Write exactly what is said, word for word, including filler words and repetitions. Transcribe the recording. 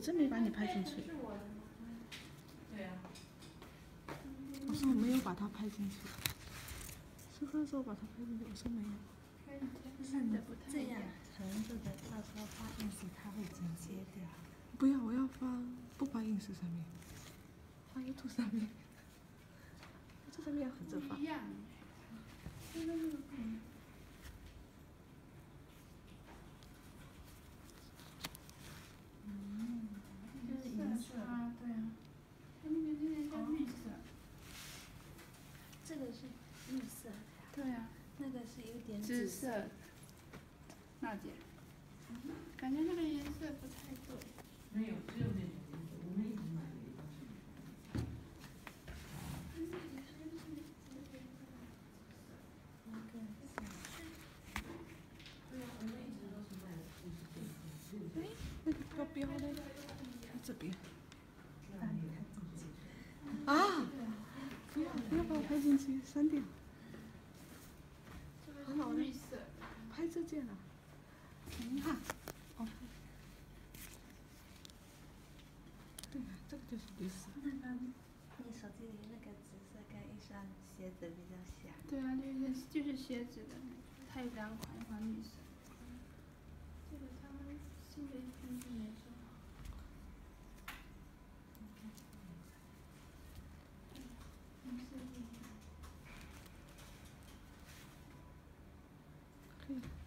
真没把你拍进去。 是我的吗？对啊。 我说我没有把它拍进去。吃饭的时候把它拍进去，我说没有。 看的不太这样横着的，到时候发 ins 它会剪切掉。 不要，我要发不发 ins 上面，发 YouTube 上面。这上面要横着发。 一样。 嗯，就是颜色啊，对啊。它那个那个叫绿色。 这个是绿色的。 对啊。 那个是有点紫色。 色。娜姐，感觉那个颜色不太对。 没有，只有那种颜色，我们一直买的一般是。 那个对啊，我们一直都是卖的都是这个，只有这个。 哎，那个标标呢？在这边。 那里看自己。 啊！不要不要把我拍进去，删掉。很好的。 绿色。 拍这件啊。你看，哦。对啊，这个就是绿色。 那个，你手机里那个紫色跟一双鞋子比较像。 对啊，绿色就是鞋子的那个，它有两款，一款绿色。这个他们新的一批是没说好。绿色。 可以。